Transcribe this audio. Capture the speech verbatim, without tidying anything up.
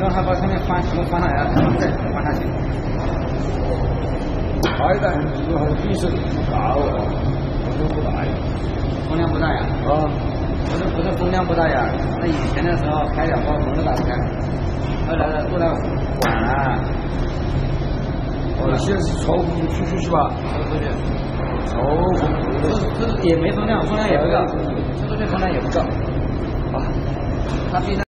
候还把上面翻全部翻上来，再翻下去。 下一代这个还是比手大哦，风量不大呀。 风量不大呀？ 啊， 不是不是风量不大呀？那以前的时候开两包门都打不开，后来呢做了管啊。 哦，现在是超风出去是吧？ 超出去。 超风。 这这也没风量，风量也不高，这个对风量也不高。啊，它必须。